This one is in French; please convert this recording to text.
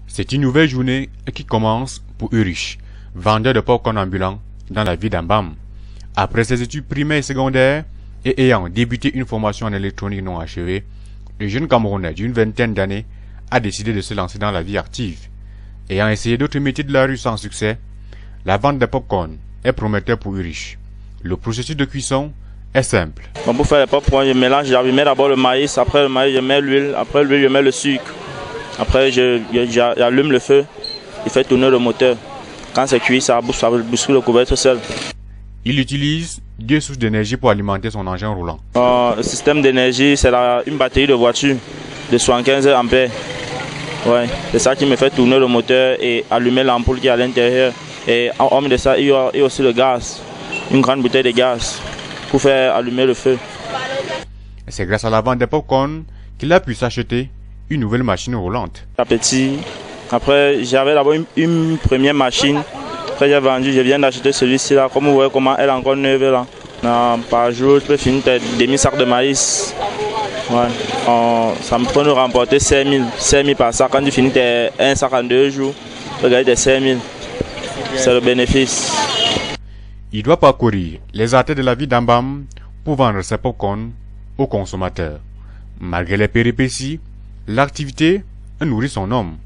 C'est une nouvelle journée qui commence pour Ulrich, vendeur de popcorn ambulant dans la ville d'Ambam. Après ses études primaires et secondaires et ayant débuté une formation en électronique non achevée, le jeune Camerounais d'une vingtaine d'années a décidé de se lancer dans la vie active. Ayant essayé d'autres métiers de la rue sans succès, la vente de popcorn est prometteur pour Ulrich. Le processus de cuisson est simple. Bon, pour faire les popcorn, je mélange, je mets d'abord le maïs, après le maïs je mets l'huile, après l'huile je mets le sucre. Après j'allume le feu, il fait tourner le moteur. Quand c'est cuit, ça bouscule le couvercle seul. Il utilise 2 sources d'énergie pour alimenter son engin roulant. Le système d'énergie, c'est une batterie de voiture de 75 ampères. Ouais, c'est ça qui me fait tourner le moteur et allumer l'ampoule qui est à l'intérieur. Et en homme de ça, il y a aussi le gaz, une grande bouteille de gaz pour faire allumer le feu. C'est grâce à la vente des popcorn qu'il a pu s'acheter une nouvelle machine roulante. Après, j'avais d'abord une première machine. Après, j'ai vendu, je viens d'acheter celui-ci là. Comme vous voyez comment elle est encore neuve là. Par jour, je peux finir demi-sac de maïs. Ouais. Ça me peut nous remporter 5 000 par sac. Quand tu finis un sac en 2 jours, tu peux gagner 5 000. C'est le bénéfice. Il doit parcourir les artères de la ville d'Ambam pour vendre ses popcorn aux consommateurs. Malgré les péripéties, l'activité nourrit son homme.